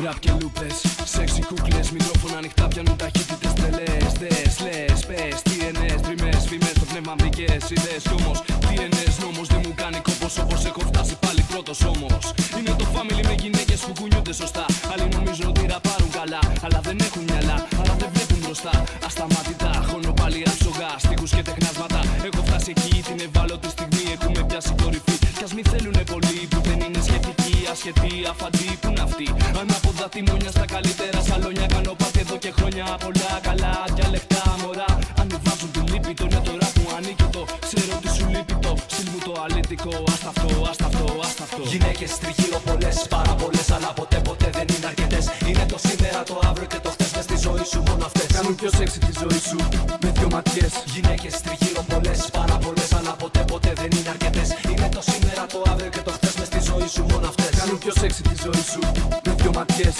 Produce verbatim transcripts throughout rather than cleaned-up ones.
Ραπ και λούπες, σεξι κούκλες, μικρόφωνα ανοιχτά πιάνουν ταχύτητες τρελές. Δες, λες, πες, τι ενες, τριμές, φημές, το πνεύμα βρικές ιδέες. Κι όμως, τι ενες νόμος, δεν μου κάνει κόπος όπως έχω φτάσει πάλι πρώτος όμως. Είναι το family με γυναίκες που κουνιούνται σωστά. Άλλοι νομίζουν ότι ραπάρουν καλά, αλλά δεν έχουν μυαλά, αλλά δεν βλέπουν μπροστά. Ασταμάτητα, χώνω πάλι άψογα, στίχους και τεχνάσματα. Έχω φτάσει εκεί, την ευάλωτη στιγμή έχουμε πιάσει κορυφή. Κι ας μη θέλουνε πολύ που δεν είναι σχετική, ασχετή, αφαντή, που είναι αυτή. Ανάποδα τιμόνια στα καλύτερα σαλόνια. Κάνω πάτη εδώ και χρόνια πολλά καλά διαλεκτά μωρά. Ανεβάζουν τη λύπη το για το ραπ μου ανήκει το. Ξέρω τι σου λείπει το στυλ μου το αλήτικο. Άστα αυτό, άστα αυτό, άστα αυτό. Γυναίκες τριγύρω πολλές, πάρα πολλές, αλλά ποτέ ποτέ δεν είναι αρκετές. Είναι το σήμερα, το αύριο και το χτες. Μες στη ζωή σου μόνο αυτές κάνουν πιο σεξι τη ζωή σου με δυο ματιές. Γυναίκες τριγύρω πολλές, πάρα πολλές, αλλά ποτέ ποτέ δεν είναι αρκετές. Είναι το σήμερα, το αύριο και το χτες. Μες στη ζωή σου μόνο αυτές κάνουν πιο σεξι τη ζωή σου με δυο ματιές.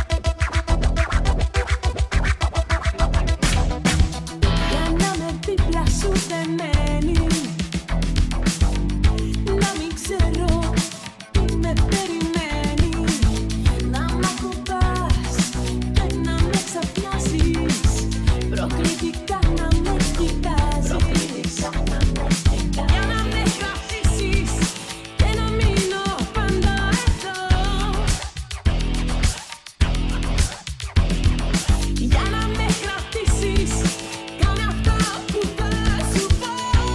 Για να με δίπλα σου δεμένη, να μην ξέρω τι με περιμένει. Να μ' ακουμπάς και να με ξαφνιάζεις, προκλητικά να με κοιτάζεις. Για να με κρατήσεις και να μείνω πάντα εδώ. Για να με κρατήσεις, κάνε αυτό που θα σου πω.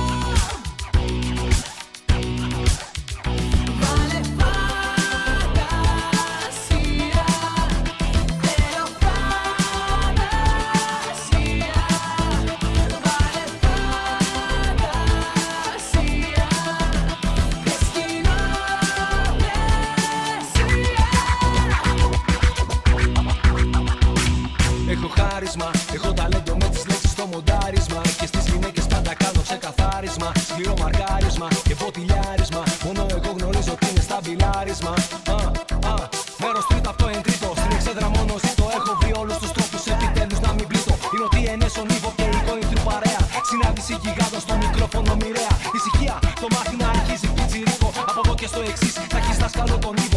Βάλε φαντασία, θέλω φαντασία. Βάλε φαντασία και σκηνοθεσία. Έχω χάρισμα, έχω ταλέντο με τις λέξεις στο μοντάρισμα. Και στις γυναίκες πάντα κάνω ξεκαθάρισμα. Σκληρό μαρκάρισμα και ποτηλιάρισμα. Μόνο εγώ γνωρίζω τι είναι σταμπιλάρισμα. Α, α, μέρος τρίτο από το εν τρίτο. Στην εξέδρα μόνο ζήτω. Έχω βρει όλους τους τρόπους επιτέλους να μην πλήττω. Είναι ότι ενέσω νύβο και η κόντρου παρέα. Συνάντηση γιγάντων στο μικρόφωνο μοιραία. Ησυχία, το μάθημα αρχίζει πιτσιρίκο. Από εδώ και στο εξής θα έχεις δάσκαλο τον ίδιο.